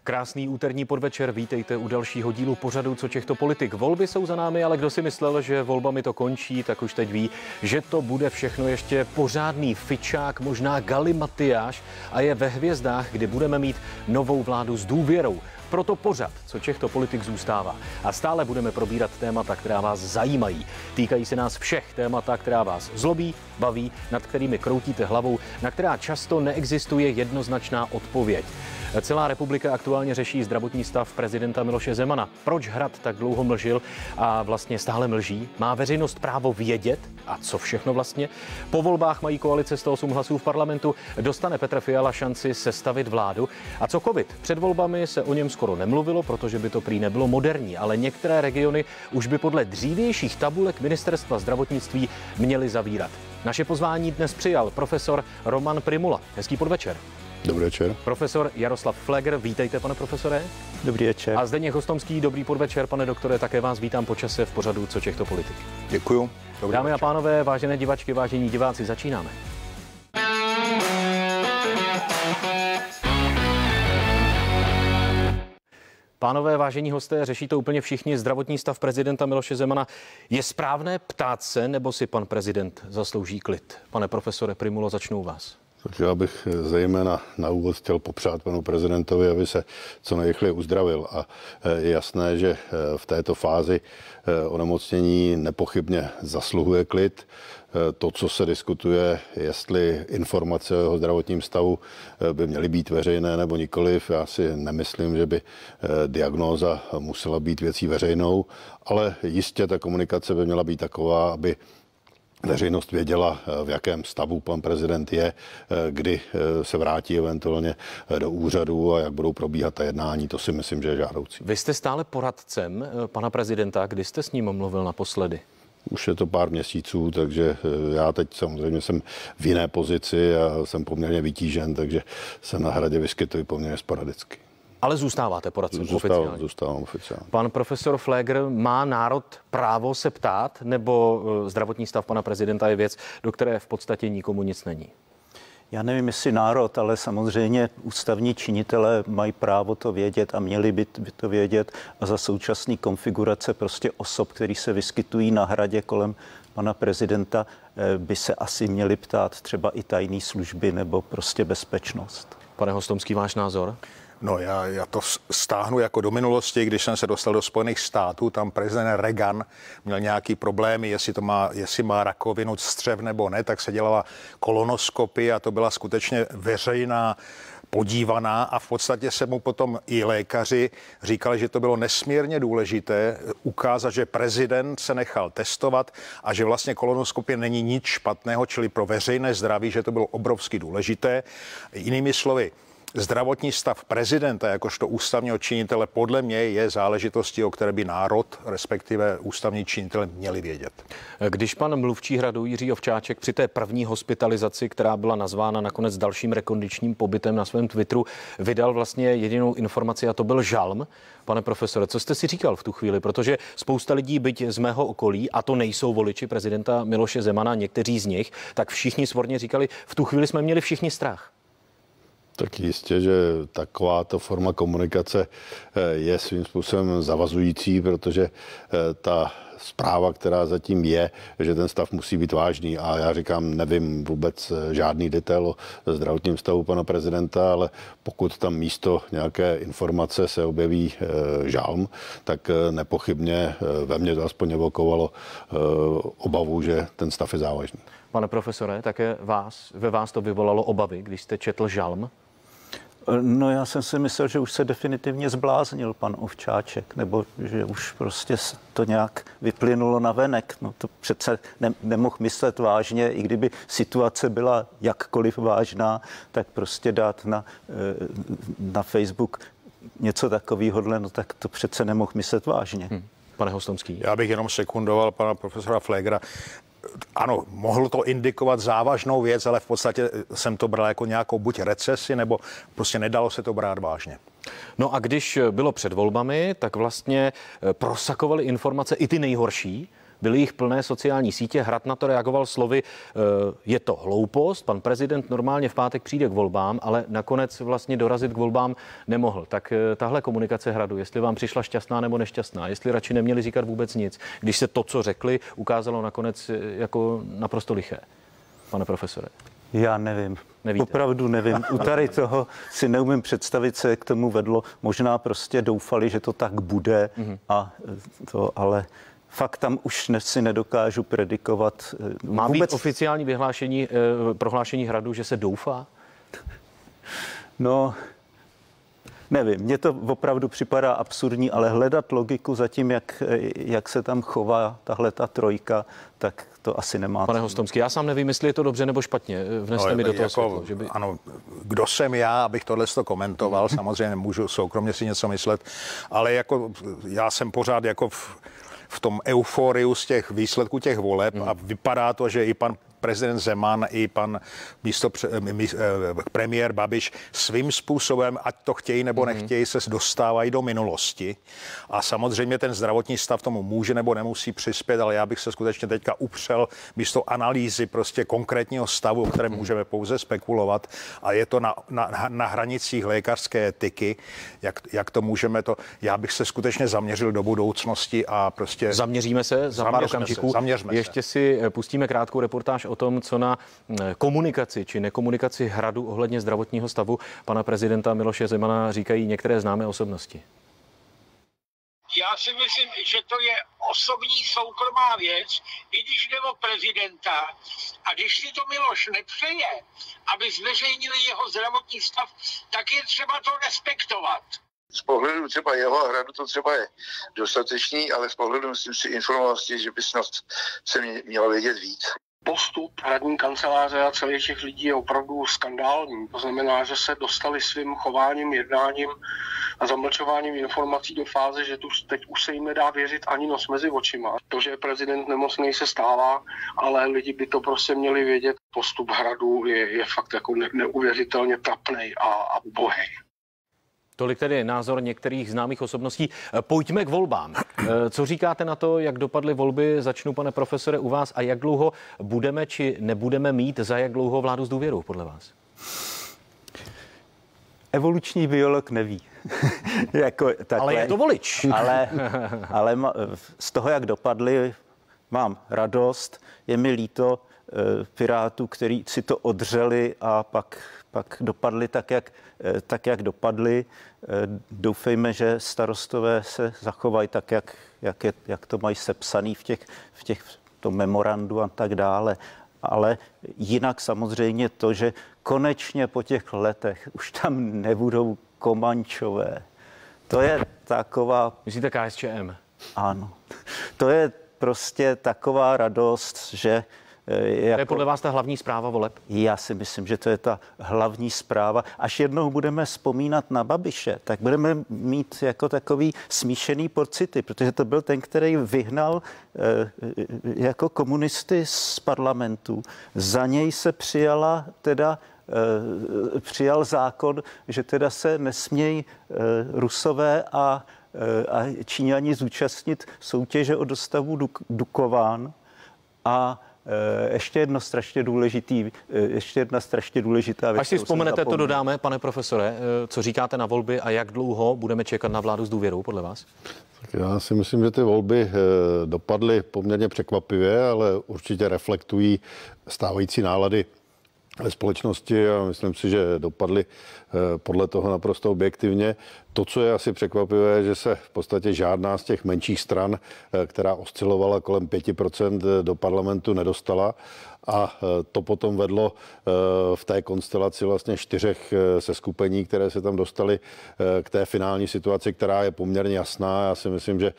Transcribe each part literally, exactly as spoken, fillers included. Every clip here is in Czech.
Krásný úterní podvečer, vítejte u dalšího dílu pořadu Co Čechto politik. Volby jsou za námi, ale kdo si myslel, že volbami to končí, tak už teď ví, že to bude všechno ještě pořádný fičák, možná galimatiáš a je ve hvězdách, kdy budeme mít novou vládu s důvěrou. Proto pořad Co Čechto politik zůstává. A stále budeme probírat témata, která vás zajímají. Týkají se nás všech témata, která vás zlobí, baví, nad kterými kroutíte hlavou, na která často neexistuje jednoznačná odpověď. Celá republika aktuálně řeší zdravotní stav prezidenta Miloše Zemana. Proč Hrad tak dlouho mlžil a vlastně stále mlží? Má veřejnost právo vědět? A co všechno vlastně? Po volbách mají koalice sto osm hlasů v parlamentu. Dostane Petr Fiala šanci sestavit vládu? A co covid? Před volbami se o něm skoro nemluvilo, protože by to prý nebylo moderní, ale některé regiony už by podle dřívějších tabulek ministerstva zdravotnictví měly zavírat. Naše pozvání dnes přijal profesor Roman Prymula. Hezký podvečer. Dobrý večer. Profesor Jaroslav Pfleger, vítejte, pane profesore. Dobrý večer. A Zdeněk Hostomský, dobrý podvečer, pane doktore, také vás vítám po čase v pořadu Co Čechto politik. Děkuju. Dobrý Dámy večer. a pánové, vážené divačky, vážení diváci, začínáme. Pánové, vážení hosté, řeší to úplně všichni, zdravotní stav prezidenta Miloše Zemana. Je správné ptát se, nebo si pan prezident zaslouží klid? Pane profesore Prymulo, začnu u vás. Tak já bych zejména na úvod chtěl popřát panu prezidentovi, aby se co nejrychleji uzdravil. A je jasné, že v této fázi onemocnění nepochybně zasluhuje klid. To, co se diskutuje, jestli informace o jeho zdravotním stavu by měly být veřejné nebo nikoliv, já si nemyslím, že by diagnóza musela být věcí veřejnou, ale jistě ta komunikace by měla být taková, aby veřejnost věděla, v jakém stavu pan prezident je, kdy se vrátí eventuálně do úřadu a jak budou probíhat ta jednání. To si myslím, že je žádoucí. Vy jste stále poradcem pana prezidenta. Kdy jste s ním mluvil naposledy? Už je to pár měsíců, takže já teď samozřejmě jsem v jiné pozici a jsem poměrně vytížen, takže se na Hradě vyskytuji poměrně sporadicky. Ale zůstáváte poradcem Zůstávám, oficiálně. zůstávám oficiálně. Pan profesor Pfleger, má národ právo se ptát, nebo zdravotní stav pana prezidenta je věc, do které v podstatě nikomu nic není? Já nevím, jestli národ, ale samozřejmě ústavní činitelé mají právo to vědět a měli by to vědět a za současné konfigurace prostě osob, který se vyskytují na Hradě kolem pana prezidenta, by se asi měli ptát třeba i tajné služby nebo prostě bezpečnost. Pane Hostomský, váš názor? No já, já to stáhnu jako do minulosti, když jsem se dostal do Spojených států, tam prezident Reagan měl nějaký problémy, jestli, to má, jestli má rakovinu střev nebo ne, tak se dělala kolonoskopie a to byla skutečně veřejná podívaná a v podstatě se mu potom i lékaři říkali, že to bylo nesmírně důležité ukázat, že prezident se nechal testovat a že vlastně kolonoskopie není nic špatného, čili pro veřejné zdraví, že to bylo obrovsky důležité. Jinými slovy, zdravotní stav prezidenta jakožto ústavního činitele podle mě je záležitostí, o které by národ, respektive ústavní činitele měli vědět. Když pan mluvčí Hradu Jiří Ovčáček při té první hospitalizaci, která byla nazvána nakonec dalším rekondičním pobytem na svém Twitteru, vydal vlastně jedinou informaci a to byl žalm. Pane profesore, co jste si říkal v tu chvíli? Protože spousta lidí, byť z mého okolí, a to nejsou voliči prezidenta Miloše Zemana, někteří z nich, tak všichni svorně říkali, v tu chvíli jsme měli všichni strach. Tak jistě, že takováto forma komunikace je svým způsobem zavazující, protože ta zpráva, která zatím je, že ten stav musí být vážný. A já říkám, nevím vůbec žádný detail o zdravotním stavu pana prezidenta, ale pokud tam místo nějaké informace se objeví žalm, tak nepochybně ve mně to aspoň evokovalo obavu, že ten stav je závažný. Pane profesore, také vás, ve vás to vyvolalo obavy, když jste četl žalm? No já jsem si myslel, že už se definitivně zbláznil pan Ovčáček, nebo že už prostě to nějak vyplynulo na venek. No to přece ne, nemohl myslet vážně, i kdyby situace byla jakkoliv vážná, tak prostě dát na, na Facebook něco takového, no tak to přece nemohl myslet vážně. Hmm. Pane Hostomský. Já bych jenom sekundoval pana profesora Pflegera. Ano, mohlo to indikovat závažnou věc, ale v podstatě jsem to bral jako nějakou buď recesi, nebo prostě nedalo se to brát vážně. No a když bylo před volbami, tak vlastně prosakovaly informace i ty nejhorší. byly jich plné sociální sítě. Hrad na to reagoval slovy, je to hloupost, pan prezident normálně v pátek přijde k volbám, ale nakonec vlastně dorazit k volbám nemohl. Tak tahle komunikace Hradu, jestli vám přišla šťastná nebo nešťastná, jestli radši neměli říkat vůbec nic, když se to, co řekli, ukázalo nakonec jako naprosto liché, pane profesore? Já nevím. Nevíte. Opravdu nevím. U tady toho si neumím představit, co je k tomu vedlo. Možná prostě doufali, že to tak bude, mm-hmm. a to, ale fakt tam už ne, si nedokážu predikovat. Má vůbec být oficiální vyhlášení, eh, prohlášení Hradu, že se doufá? No, nevím, mně to opravdu připadá absurdní, ale hledat logiku za tím, jak, jak se tam chová tahle ta trojka, tak to asi nemá. Pane Hostomský, já sám nevím, jestli je to dobře nebo špatně. Vneste no, mi do toho jako, světlo, že by... Ano, kdo jsem já, abych tohle to komentoval, samozřejmě můžu soukromně si něco myslet, ale jako já jsem pořád jako v, v tom euforiu z těch výsledků těch voleb hmm. a vypadá to, že i pan prezident Zeman i pan místo premiér Babiš svým způsobem, ať to chtějí nebo nechtějí, se dostávají do minulosti. A samozřejmě ten zdravotní stav tomu může nebo nemusí přispět, ale já bych se skutečně teďka upřel místo analýzy prostě konkrétního stavu, o kterém můžeme pouze spekulovat, a je to na, na, na hranicích lékařské etiky, jak, jak to můžeme to, já bych se skutečně zaměřil do budoucnosti a prostě... Zaměříme se za pár okamžiků. Ještě si pustíme krátkou reportáž o tom, co na komunikaci či nekomunikaci Hradu ohledně zdravotního stavu pana prezidenta Miloše Zemana říkají některé známé osobnosti. Já si myslím, že to je osobní soukromá věc, i když jde o prezidenta. A když si to Miloš nepřeje, aby zveřejnili jeho zdravotní stav, tak je třeba to respektovat. Z pohledu třeba jeho a Hradu to třeba je dostatečný, ale z pohledu, myslím si, informovanosti, že by snad se měla vědět víc. Postup hradní kanceláře a celých těch lidí je opravdu skandální. To znamená, že se dostali svým chováním, jednáním a zamlčováním informací do fáze, že tu teď už se jim nedá věřit ani nos mezi očima. To, že je prezident nemocný, se stává, ale lidi by to prostě měli vědět. Postup Hradu je, je fakt jako ne, neuvěřitelně trapnej a, a ubohej. Tolik tedy názor některých známých osobností. Pojďme k volbám. Co říkáte na to, jak dopadly volby? Začnu, pane profesore, u vás. A jak dlouho budeme či nebudeme mít, za jak dlouho vládu s důvěrou, podle vás? Evoluční biolog neví. jako takhle, ale je to volič. ale, ale z toho, jak dopadly, mám radost. Je mi líto Pirátů, kteří si to odřeli a pak, pak dopadli tak jak, tak, jak dopadli. Doufejme, že starostové se zachovají tak, jak, jak, je, jak to mají sepsaný v těch, v těch v tom memorandu a tak dále. Ale jinak samozřejmě to, že konečně po těch letech už tam nebudou Komančové. To je taková... Myslíte K S Č M? Ano. To je prostě taková radost, že... Jako, to je podle vás ta hlavní zpráva voleb? Já si myslím, že to je ta hlavní zpráva. Až jednou budeme vzpomínat na Babiše, tak budeme mít jako takový smíšený pocity, protože to byl ten, který vyhnal eh, jako komunisty z parlamentu. Za něj se přijala teda eh, přijal zákon, že teda se nesmějí eh, Rusové a, eh, a Číňani zúčastnit soutěže o dostavu Duk- Dukován. A ještě jedno strašně důležitý, ještě jedna strašně důležitá věc. Až si vzpomenete, to dodáme, pane profesore. Co říkáte na volby a jak dlouho budeme čekat na vládu s důvěrou, podle vás? Tak já si myslím, že ty volby dopadly poměrně překvapivě, ale určitě reflektují stávající nálady ve společnosti a myslím si, že dopadly podle toho naprosto objektivně. To, co je asi překvapivé, že se v podstatě žádná z těch menších stran, která oscilovala kolem pět procent, do parlamentu nedostala. A to potom vedlo v té konstelaci vlastně čtyřech seskupení, které se tam dostaly k té finální situaci, která je poměrně jasná. Já si myslím, že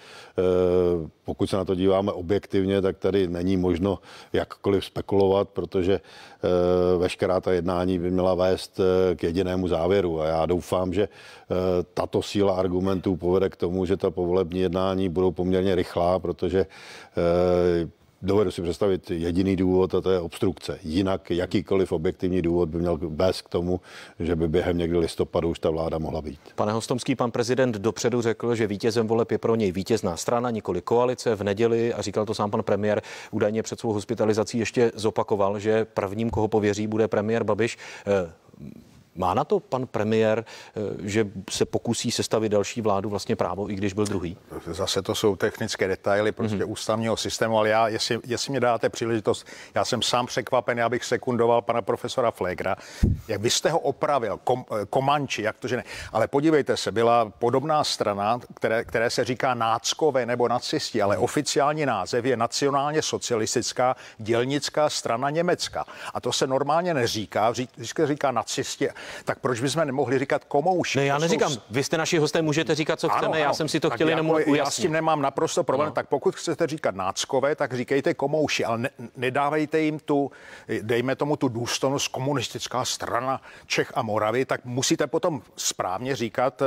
pokud se na to díváme objektivně, tak tady není možno jakkoliv spekulovat, protože veškerá ta jednání by měla vést k jedinému závěru. A já doufám, že tato síla argumentů povede k tomu, že ta povolební jednání budou poměrně rychlá, protože dovedu si představit jediný důvod, a to je obstrukce. Jinak jakýkoliv objektivní důvod by měl vést k tomu, že by během někdy listopadu už ta vláda mohla být. Pane Hostomský, pan prezident dopředu řekl, že vítězem voleb je pro něj vítězná strana, nikoli koalice v neděli, a říkal to sám pan premiér, údajně před svou hospitalizací ještě zopakoval, že prvním, koho pověří, bude premiér Babiš. Má na to pan premiér, že se pokusí sestavit další vládu vlastně právo, i když byl druhý? Zase to jsou technické detaily prostě mm-hmm. ústavního systému, ale já, jestli, jestli mě dáte příležitost, já jsem sám překvapen, já bych sekundoval pana profesora Pflegera, jak vy jste ho opravil, kom, Komanči, jak to, že ne. Ale podívejte se, byla podobná strana, které, které se říká náckové nebo nacisti, ale oficiální název je Nacionálně socialistická dělnická strana Německa. A to se normálně neříká, říká, říká nacisti. Tak proč bychom nemohli říkat komouši? Ne, já neříkám, jsou... vy jste naši hosté, můžete říkat, co ano, chceme, ano. Já jsem si to chtěl jenom ujasnit. Já s tím nemám naprosto problém, no. Tak pokud chcete říkat náckové, tak říkejte komouši, ale ne, nedávejte jim tu, dejme tomu tu důstojnost komunistická strana Čech a Moravy, tak musíte potom správně říkat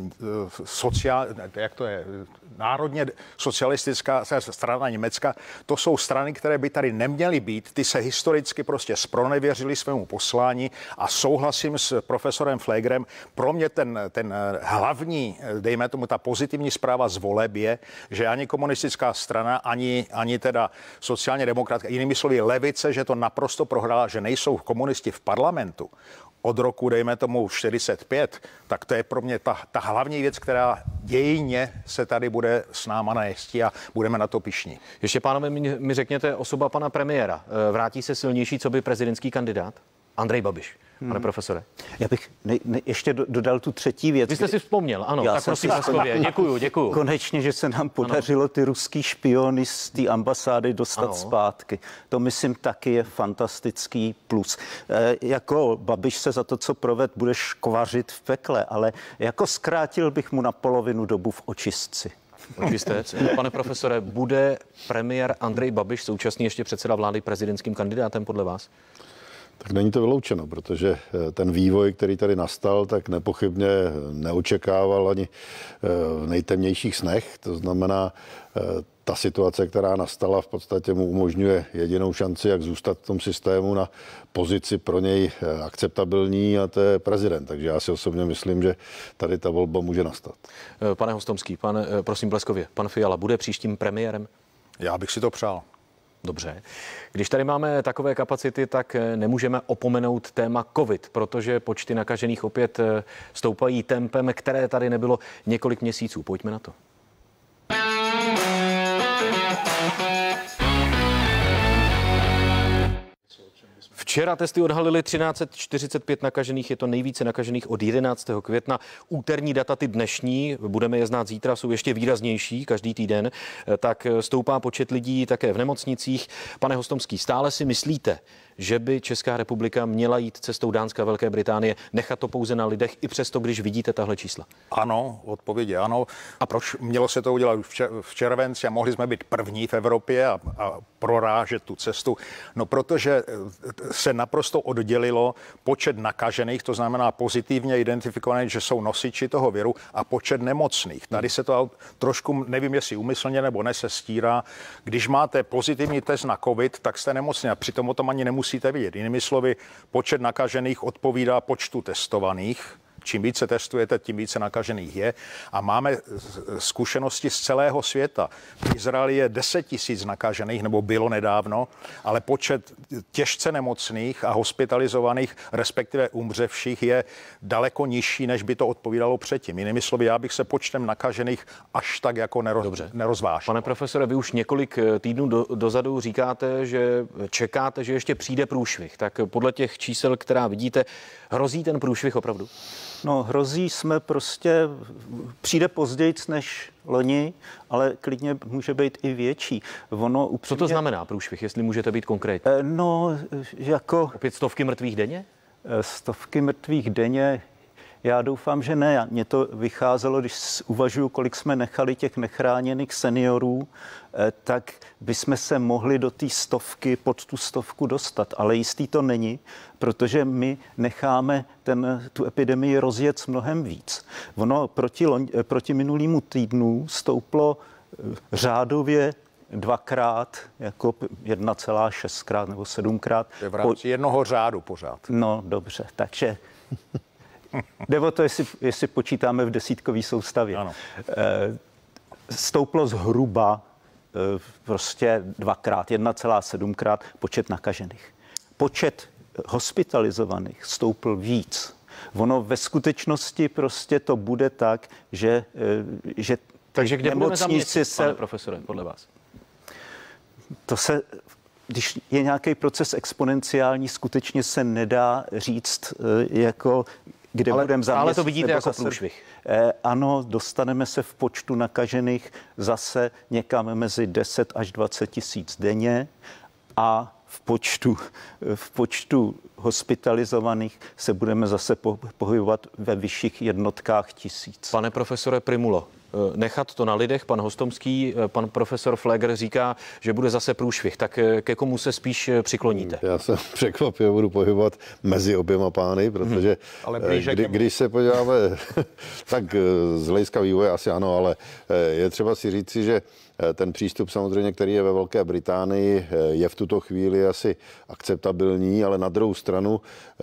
sociál, jak to je, národně socialistická strana Německa. To jsou strany, které by tady neměly být, ty se historicky prostě zpronevěřily svému poslání a souhlasím s profesorem Pflegerem. Pro mě ten, ten hlavní, dejme tomu, ta pozitivní zpráva z voleb je, že ani komunistická strana, ani, ani teda sociálně demokratka, jinými slovy levice, že to naprosto prohrála, že nejsou komunisti v parlamentu od roku, dejme tomu, čtyřicet pět, tak to je pro mě ta, ta hlavní věc, která dějně se tady bude s náma najistí a budeme na to pyšní. Ještě, pánové, mi, mi řekněte, osoba pana premiéra. Vrátí se silnější, co by prezidentský kandidát? Andrej Babiš, pane hmm. profesore. Já bych ne, ne, ještě dodal tu třetí věc. Vy jste si vzpomněl, ano, já tak prosím Paskově. Děkuju, děkuju. Konečně, že se nám podařilo ano. ty ruský špiony z té ambasády dostat ano. zpátky. To, myslím, taky je fantastický plus. E, jako Babiš se za to, co proved, bude škvařit v pekle, ale jako zkrátil bych mu na polovinu dobu v očistci. Očistec. Pane profesore, bude premiér Andrej Babiš současně ještě předseda vlády prezidentským kandidátem podle vás? Tak není to vyloučeno, protože ten vývoj, který tady nastal, tak nepochybně neočekával ani v nejtemnějších snech. To znamená, ta situace, která nastala, v podstatě mu umožňuje jedinou šanci, jak zůstat v tom systému na pozici pro něj akceptabilní, a to je prezident. Takže já si osobně myslím, že tady ta volba může nastat. Pane Hostomský, pane, prosím bleskově, pan Fiala bude příštím premiérem? Já bych si to přál. Dobře. Když tady máme takové kapacity, tak nemůžeme opomenout téma COVID, protože počty nakažených opět stoupají tempem, které tady nebylo několik měsíců. Pojďme na to. Včera testy odhalily třináct set čtyřicet pět nakažených, je to nejvíce nakažených od jedenáctého května. Úterní data, ty dnešní, budeme je znát zítra, jsou ještě výraznější každý týden, tak stoupá počet lidí také v nemocnicích. Pane Hostomský, stále si myslíte, že by Česká republika měla jít cestou Dánska a Velké Británie, nechat to pouze na lidech, i přesto, když vidíte tahle čísla? Ano, odpověď je ano. A proč mělo se to udělat v červenci a mohli jsme být první v Evropě a, a prorážet tu cestu? No, protože se naprosto oddělilo počet nakažených, to znamená pozitivně identifikovaných, že jsou nosiči toho viru, a počet nemocných. Tady se to trošku, nevím, jestli úmyslně nebo ne, se stírá. Když máte pozitivní test na COVID, tak jste nemocní a přitom o tom ani nemusíte vidět. Jinými slovy, počet nakažených odpovídá počtu testovaných. Čím více testujete, tím více nakažených je. A máme zkušenosti z celého světa. V Izraeli je deset tisíc nakažených, nebo bylo nedávno, ale počet těžce nemocných a hospitalizovaných, respektive umřevších, je daleko nižší, než by to odpovídalo předtím. Jinými slovy, já bych se počtem nakažených až tak jako neroz, nerozvážil. Pane profesore, vy už několik týdnů do, dozadu říkáte, že čekáte, že ještě přijde průšvih. Tak podle těch čísel, která vidíte, hrozí ten průšvih opravdu? No, hrozí jsme prostě, přijde později než loni, ale klidně může být i větší. Ono upřímně... Co to znamená průšvih, jestli můžete být konkrétní? No, jako... Opět stovky mrtvých denně? Stovky mrtvých denně, já doufám, že ne. Mně to vycházelo, když uvažuju, kolik jsme nechali těch nechráněných seniorů, tak bychom se mohli do té stovky, pod tu stovku dostat. Ale jistý to není, protože my necháme ten, tu epidemii rozjet mnohem víc. Ono proti, proti minulýmu týdnu stouplo řádově dvakrát, jako jedna celá šestkrát nebo sedmkrát. Je v rámci po... jednoho řádu pořád. No dobře, takže jde o to, jestli, jestli počítáme v desítkové soustavě. Ano. E, stouplo zhruba e, prostě dvakrát, jedna celá sedmkrát počet nakažených. Počet hospitalizovaných stoupl víc. Ono ve skutečnosti prostě to bude tak, že, že takže kde budeme za měsíc, se, pane profesore, podle vás? To se, když je nějaký proces exponenciální, skutečně se nedá říct, jako kde budeme za měsíc. Ale to vidíte jako průšvih. Eh, ano, dostaneme se v počtu nakažených zase někam mezi deset až dvacet tisíc denně a v počtu, v počtu hospitalizovaných se budeme zase pohybovat ve vyšších jednotkách tisíc. Pane profesore Prymulo, nechat to na lidech, pan Hostomský, pan profesor Pfleger říká, že bude zase průšvih. Tak ke komu se spíš přikloníte? Já jsem překvapivě budu pohybovat mezi oběma pány, protože hmm. ale kdy, když se podíváme, tak z hlediska vývoje asi ano, ale je třeba si říci, že ten přístup samozřejmě, který je ve Velké Británii, je v tuto chvíli asi akceptabilní, ale na druhou stranu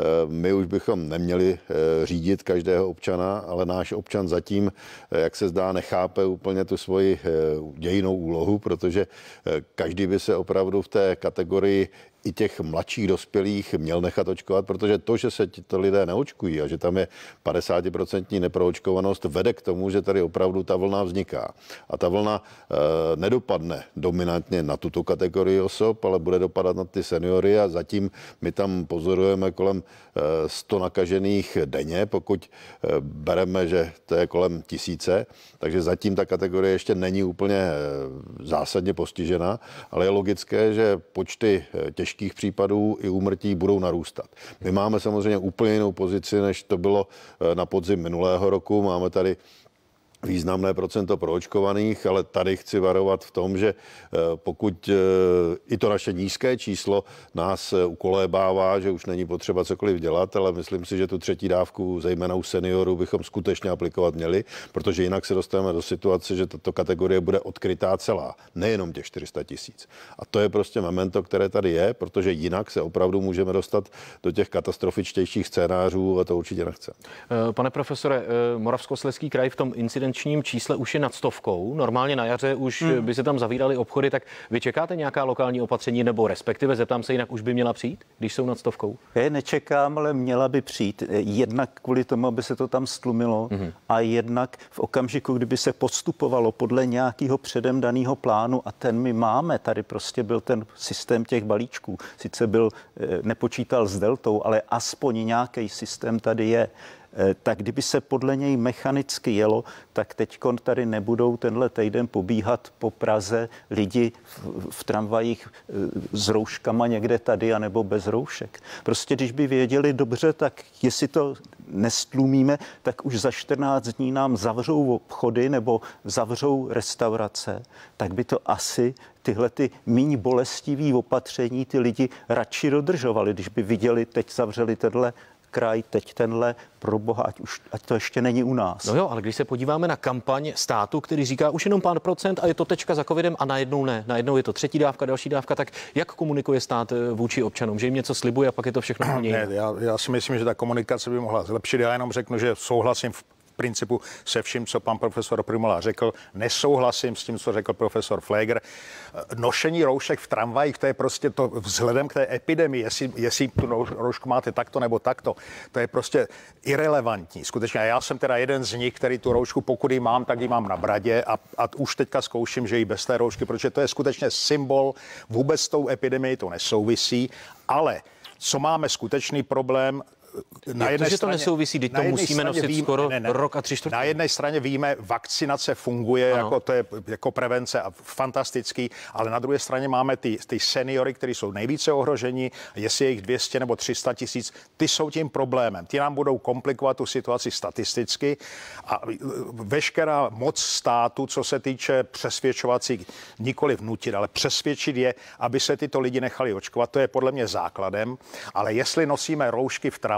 my už bychom neměli řídit každého občana, ale náš občan zatím, jak se zdá, nechápe úplně tu svoji dějinnou úlohu, protože každý by se opravdu v té kategorii i těch mladších dospělých měl nechat očkovat, protože to, že se to lidé neočkují a že tam je padesát procent neproočkovanost, vede k tomu, že tady opravdu ta vlna vzniká. A ta vlna e, nedopadne dominantně na tuto kategorii osob, ale bude dopadat na ty seniory a zatím my tam pozorujeme kolem e, sto nakažených denně, pokud e, bereme, že to je kolem tisíce, takže zatím ta kategorie ještě není úplně e, zásadně postižena, ale je logické, že počty těžkých těžkých případů i úmrtí budou narůstat. My máme samozřejmě úplně jinou pozici, než to bylo na podzim minulého roku. Máme tady významné procento proočkovaných, ale tady chci varovat v tom, že pokud i to naše nízké číslo nás ukolébává, že už není potřeba cokoliv dělat, ale myslím si, že tu třetí dávku, zejména u seniorů, bychom skutečně aplikovat měli, protože jinak se dostaneme do situace, že tato kategorie bude odkrytá celá, nejenom těch čtyři sta tisíc. A to je prostě memento, které tady je, protože jinak se opravdu můžeme dostat do těch katastrofičtějších scénářů a to určitě nechce. Pane profesore, Moravskoslezský kraj v tom incidenčním čísle už je nad stovkou. Normálně na jaře už hmm. by se tam zavíraly obchody, tak vy čekáte nějaká lokální opatření nebo respektive zeptám se jinak, už by měla přijít, když jsou nad stovkou? Já nečekám, ale měla by přijít. Jednak kvůli tomu, aby se to tam stlumilo hmm. a jednak v okamžiku, kdyby se postupovalo podle nějakého předem daného plánu a ten my máme, tady prostě byl ten systém těch balíčků. Sice byl, nepočítal s deltou, ale aspoň nějaký systém tady je. Tak kdyby se podle něj mechanicky jelo, tak teďkon tady nebudou tenhle týden pobíhat po Praze lidi v, v tramvajích s rouškama někde tady anebo bez roušek. Prostě když by věděli dobře, tak jestli to nestlumíme, tak už za čtrnáct dní nám zavřou obchody nebo zavřou restaurace, tak by to asi tyhle ty míň bolestivý opatření ty lidi radši dodržovali, když by viděli, teď zavřeli tenhle kraj, teď tenhle, pro boha, ať, už, ať to ještě není u nás. No jo, ale když se podíváme na kampaň státu, který říká už jenom pár procent a je to tečka za covidem a najednou ne, najednou je to třetí dávka, další dávka, tak jak komunikuje stát vůči občanům? Že jim něco slibuje a pak je to všechno úplně jiné? Ne, já, já si myslím, že ta komunikace by mohla zlepšit. Já jenom řeknu, že souhlasím v principu se vším, co pan profesor Prymula řekl. Nesouhlasím s tím, co řekl profesor Pfleger. Nošení roušek v tramvajích, to je prostě to vzhledem k té epidemii, jestli, jestli tu roušku máte takto nebo takto, to je prostě irelevantní. Skutečně já jsem teda jeden z nich, který tu roušku, pokud ji mám, tak ji mám na bradě a, a už teďka zkouším, že i bez té roušky, protože to je skutečně symbol, vůbec s tou epidemií to nesouvisí, ale co máme skutečný problém, na jedné to, straně, to nesouvisí, teď to musíme nosit víme, skoro ne, ne, rok a tři čtvrtě. Na jedné straně víme, vakcinace funguje, jako to je jako prevence a fantastický, ale na druhé straně máme ty, ty seniory, kteří jsou nejvíce ohroženi, jestli je jich dvě stě nebo tři sta tisíc, ty jsou tím problémem. Ty nám budou komplikovat tu situaci statisticky a veškerá moc státu, co se týče přesvědčovací, nikoli vnutit, ale přesvědčit je, aby se tyto lidi nechali očkovat, to je podle mě základem, ale jestli nosíme roušky v tramvaji,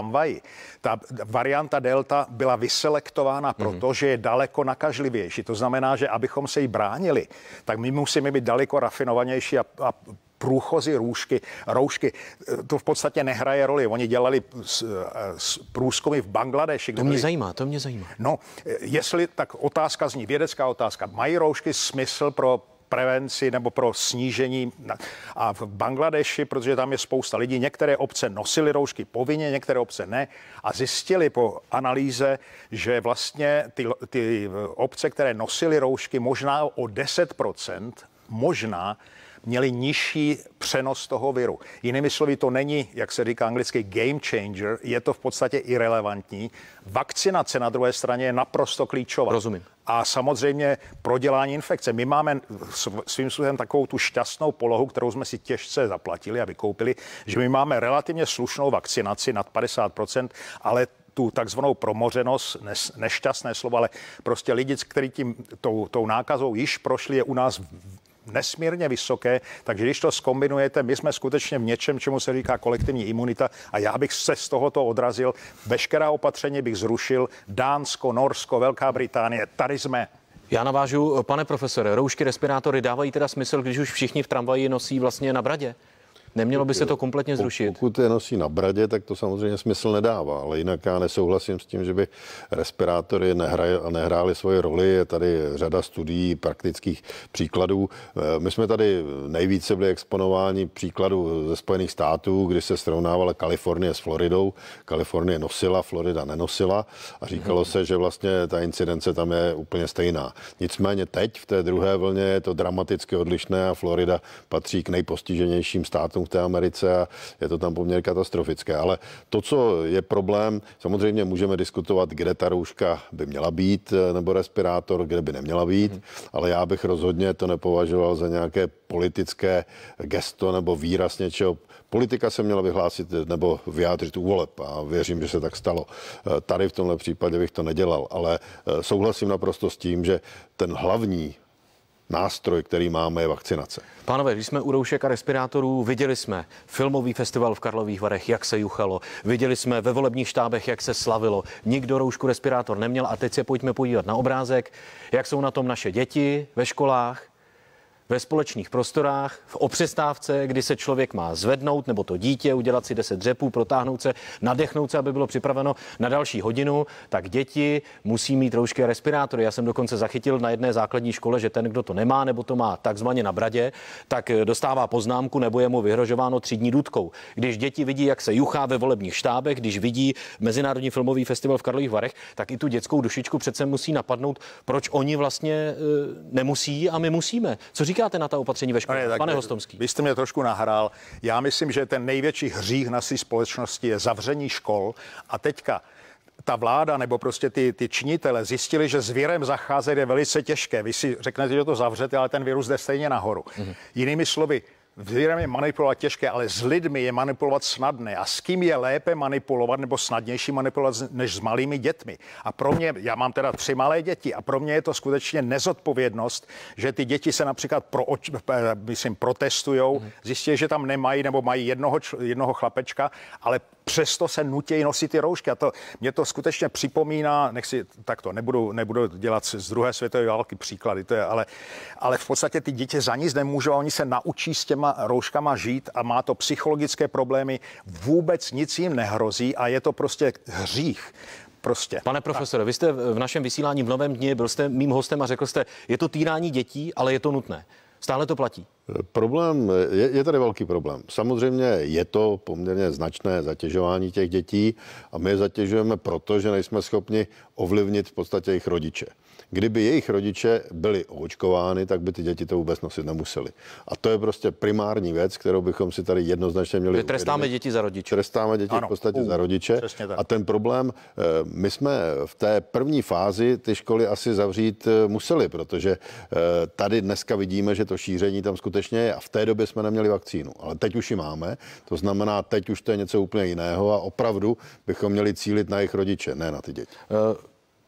tramvaji. Ta varianta Delta byla vyselektována proto, mm-hmm. že je daleko nakažlivější. To znamená, že abychom se jí bránili, tak my musíme být daleko rafinovanější a, a průchozy růžky, roušky, to v podstatě nehraje roli. Oni dělali s, s průzkumy v Bangladeši. To mě byli... zajímá, to mě zajímá. No, jestli, tak otázka zní, vědecká otázka. Mají roušky smysl pro prevenci nebo pro snížení? A v Bangladeši, protože tam je spousta lidí, některé obce nosily roušky povinně, některé obce ne a zjistili po analýze, že vlastně ty, ty obce, které nosily roušky možná o deset procent, možná měli nižší přenos toho viru. Jinými slovy, to není, jak se říká anglicky, game changer, je to v podstatě irelevantní. Vakcinace na druhé straně je naprosto klíčová. Rozumím. A samozřejmě prodělání infekce. My máme svým způsobem takovou tu šťastnou polohu, kterou jsme si těžce zaplatili a vykoupili, že my máme relativně slušnou vakcinaci nad padesát procent, ale tu takzvanou promořenost, nešťastné slovo, ale prostě lidi, kteří tím tou, tou nákazou již prošli, je u nás nesmírně vysoké, takže když to zkombinujete, my jsme skutečně v něčem, čemu se říká kolektivní imunita a já bych se z tohoto odrazil. Veškerá opatření bych zrušil. Dánsko, Norsko, Velká Británie, tady jsme. Já navážu, pane profesore, roušky, respirátory dávají teda smysl, když už všichni v tramvaji nosí vlastně na bradě? Nemělo by se to kompletně zrušit? Pokud je nosí na bradě, tak to samozřejmě smysl nedává, ale jinak já nesouhlasím s tím, že by respirátory nehrály svoji roli. Je tady řada studií, praktických příkladů. My jsme tady nejvíce byli exponováni příkladu ze Spojených států, kdy se srovnávala Kalifornie s Floridou. Kalifornie nosila, Florida nenosila a říkalo se, že vlastně ta incidence tam je úplně stejná. Nicméně teď v té druhé vlně je to dramaticky odlišné a Florida patří k nejpostiženějším státům v té Americe a je to tam poměrně katastrofické. Ale to, co je problém, samozřejmě můžeme diskutovat, kde ta rouška by měla být, nebo respirátor, kde by neměla být, hmm. ale já bych rozhodně to nepovažoval za nějaké politické gesto nebo výraz něčeho. Politika se měla vyhlásit nebo vyjádřit u voleb a věřím, že se tak stalo. Tady v tomhle případě bych to nedělal, ale souhlasím naprosto s tím, že ten hlavní nástroj, který máme, je vakcinace. Pánové, když jsme u roušek a respirátorů, viděli jsme filmový festival v Karlových Varech, jak se juchalo. Viděli jsme ve volebních štábech, jak se slavilo. Nikdo roušku, respirátor neměl a teď se pojďme podívat na obrázek, jak jsou na tom naše děti ve školách, ve společných prostorách, v o přestávce, kdy se člověk má zvednout, nebo to dítě, udělat si deset dřepů, protáhnout se, nadechnout se, aby bylo připraveno na další hodinu, tak děti musí mít roušky a respirátory. Já jsem dokonce zachytil na jedné základní škole, že ten, kdo to nemá, nebo to má takzvaně na bradě, tak dostává poznámku, nebo je mu vyhrožováno třídní dudkou. Když děti vidí, jak se juchá ve volebních štábech, když vidí Mezinárodní filmový festival v Karlových Varech, tak i tu dětskou dušičku přece musí napadnout, proč oni vlastně e, nemusí a my musíme. Co říkáte na ta opatření ve škole, ne, pane Hostomský? Vy jste mě trošku nahrál. Já myslím, že ten největší hřích naší společnosti je zavření škol a teďka ta vláda nebo prostě ty, ty činitele zjistili, že s virem zacházet je velice těžké. Vy si řeknete, že to zavřete, ale ten virus jde stejně nahoru. Mm-hmm. Jinými slovy, virem je manipulovat těžké, ale s lidmi je manipulovat snadné. A s kým je lépe manipulovat nebo snadnější manipulovat než s malými dětmi? A pro mě, já mám teda tři malé děti a pro mě je to skutečně nezodpovědnost, že ty děti se například pro, myslím, protestujou, mm. zjistí, že tam nemají nebo mají jednoho, jednoho chlapečka, ale přesto se nutějí nosit ty roušky. A to, mě to skutečně připomíná, nechci, tak to nebudu, nebudu dělat z druhé světové války příklady, to je, ale, ale v podstatě ty děti za nic nemůžou, oni se naučí s těma rouškama žít a má to psychologické problémy, vůbec nic jim nehrozí a je to prostě hřích. Prostě. Pane profesore, vy jste v našem vysílání v Novém dni, byl jste mým hostem a řekl jste, je to týrání dětí, ale je to nutné. Stále to platí? Problém, je, je tady velký problém. Samozřejmě je to poměrně značné zatěžování těch dětí a my je zatěžujeme proto, že nejsme schopni ovlivnit v podstatě jejich rodiče. Kdyby jejich rodiče byli oočkovány, tak by ty děti to vůbec nosit nemuseli. A to je prostě primární věc, kterou bychom si tady jednoznačně měli uvědomit. Trestáme děti za rodiče. Trestáme děti ano. v podstatě uh, za rodiče. A ten problém, my jsme v té první fázi ty školy asi zavřít museli, protože tady dneska vidíme, že to šíření tam skutečně je a v té době jsme neměli vakcínu. Ale teď už ji máme, to znamená, teď už to je něco úplně jiného a opravdu bychom měli cílit na jejich rodiče, ne na ty děti. Uh...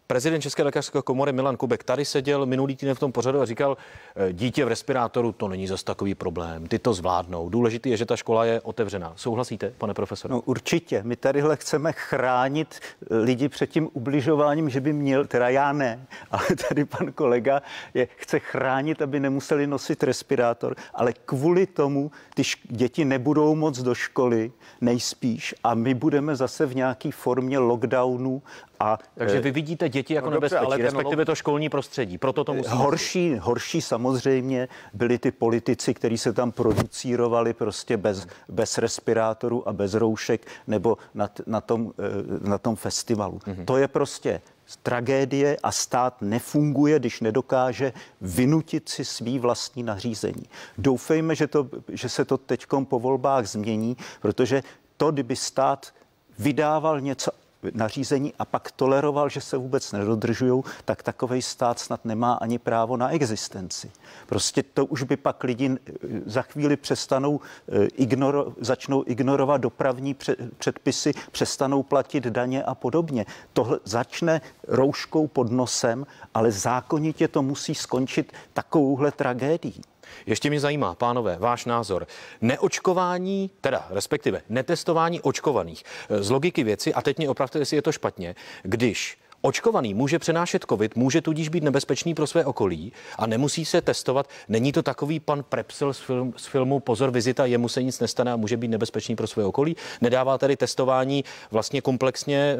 Prezident České lékařské komory Milan Kubek tady seděl minulý týden v tom pořadu a říkal, dítě v respirátoru, to není zas takový problém, ty to zvládnou. Důležitý je, že ta škola je otevřená. Souhlasíte, pane profesore? No určitě. My tadyhle chceme chránit lidi před tím ubližováním, že by měl, teda já ne, ale tady pan kolega je, chce chránit, aby nemuseli nosit respirátor, ale kvůli tomu ty děti nebudou moc do školy, nejspíš, a my budeme zase v nějaký formě lockdownu. A, takže vy vidíte děti jako no nebezpečí, dobře, respektive to školní prostředí, proto to musí horší, horší samozřejmě byli ty politici, kteří se tam producírovali prostě bez, bez respirátorů a bez roušek nebo na, na, tom, na tom festivalu. Mm-hmm. To je prostě tragédie a stát nefunguje, když nedokáže vynutit si svý vlastní nařízení. Doufejme, že, to, že se to teďkom po volbách změní, protože to, kdyby stát vydával něco nařízení a pak toleroval, že se vůbec nedodržujou, tak takovej stát snad nemá ani právo na existenci. Prostě to už by pak lidi za chvíli přestanou ignoro, začnou ignorovat dopravní předpisy, přestanou platit daně a podobně. Tohle začne rouškou pod nosem, ale zákonitě to musí skončit takovouhle tragédií. Ještě mě zajímá, pánové, váš názor. Neočkování, teda respektive netestování očkovaných. Z logiky věci, a teď mě opravdu, jestli je to špatně, když očkovaný může přenášet covid, může tudíž být nebezpečný pro své okolí a nemusí se testovat. Není to takový pan Prepsel z, film, z filmu Pozor, vizita, jemu se nic nestane a může být nebezpečný pro své okolí? Nedává tedy testování vlastně komplexně...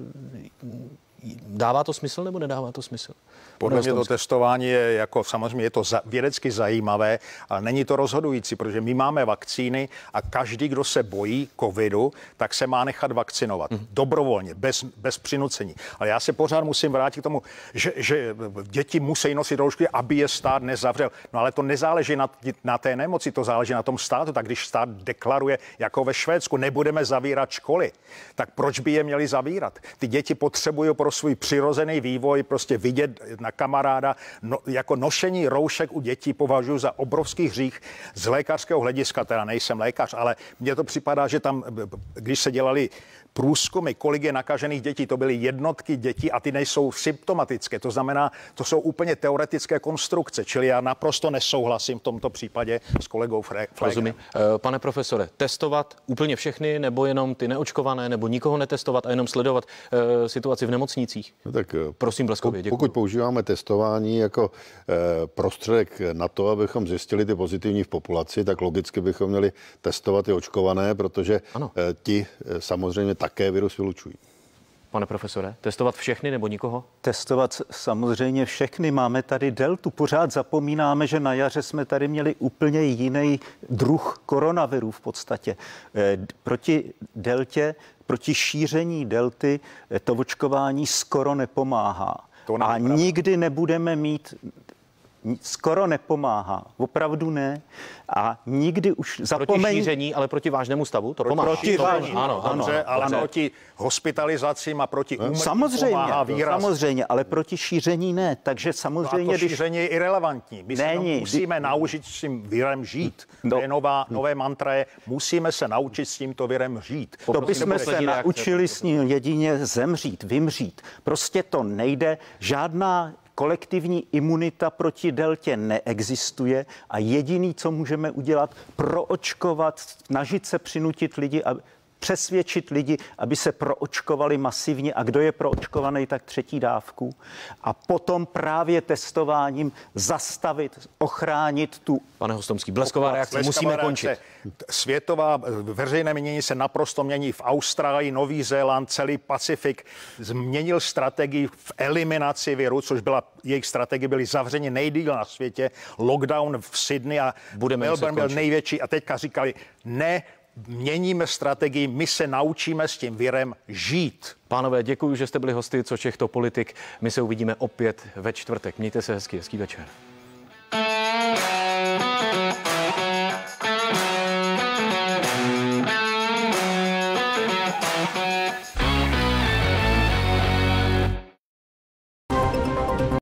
E, Dává to smysl nebo nedává to smysl? Podle mě to testování je jako, samozřejmě je to za, vědecky zajímavé, ale není to rozhodující, protože my máme vakcíny a každý, kdo se bojí covidu, tak se má nechat vakcinovat. Mm. Dobrovolně, bez, bez přinucení. Ale já se pořád musím vrátit k tomu, že, že děti musí nosit roušky, aby je stát nezavřel. No ale to nezáleží na, na té nemoci, to záleží na tom státu. Tak když stát deklaruje, jako ve Švédsku, nebudeme zavírat školy, tak proč by je měli zavírat? Ty děti potřebují pro svůj přirozený vývoj prostě vidět na kamaráda. No, jako nošení roušek u dětí považuji za obrovský hřích z lékařského hlediska, teda nejsem lékař, ale mně to připadá, že tam, když se dělali průzkumy, kolik je nakažených dětí, to byly jednotky dětí a ty nejsou symptomatické. To znamená, to jsou úplně teoretické konstrukce, čili já naprosto nesouhlasím v tomto případě s kolegou Flegrem. Rozumím. Pane profesore, testovat úplně všechny, nebo jenom ty neočkované, nebo nikoho netestovat a jenom sledovat uh, situaci v nemocnicích? No tak, prosím, bleskově, děkuji. Pokud používáme testování jako uh, prostředek na to, abychom zjistili ty pozitivní v populaci, tak logicky bychom měli testovat i očkované, protože uh, ti uh, samozřejmě také virus vylučují. Pane profesore, testovat všechny nebo nikoho? Testovat samozřejmě všechny. Máme tady deltu. Pořád zapomínáme, že na jaře jsme tady měli úplně jiný druh koronaviru v podstatě. Proti deltě, proti šíření delty to očkování skoro nepomáhá. A nikdy nebudeme mít... Skoro nepomáhá, opravdu ne. A nikdy už zapomeň... Proti šíření, ale proti vážnému stavu? To pomáhá. Proti vážnému, ano, ano, dobře, ale ano. Proti hospitalizacím a proti úmrtím samozřejmě, pomáhá výraz. Samozřejmě, ale proti šíření ne. Takže samozřejmě... No a to šíření je irelevantní. My se musíme kdy... naučit s tím virem žít. No. To je nová, nové mantra je, musíme se naučit s tímto virem žít. To bychom se naučili s ním jedině zemřít, vymřít. Prostě to nejde. Žádná kolektivní imunita proti deltě neexistuje a jediný, co můžeme udělat, proočkovat, snažit se přinutit lidi, aby přesvědčit lidi, aby se proočkovali masivně a kdo je proočkovaný, tak třetí dávku a potom právě testováním zastavit, ochránit tu... Pane Hostomský, blesková reakce, musíme reakce. končit. Světová veřejné mínění se naprosto mění v Austrálii, Nový Zéland, celý Pacifik změnil strategii v eliminaci viru, což byla jejich strategie, byly zavřeni nejdýl na světě, lockdown v Sydney a Budeme Melbourne byl největší a teďka říkali, ne, měníme strategii, my se naučíme s tím virem žít. Pánové, děkuji, že jste byli hosty Co Čech to politik. My se uvidíme opět ve čtvrtek. Mějte se hezky, hezký večer.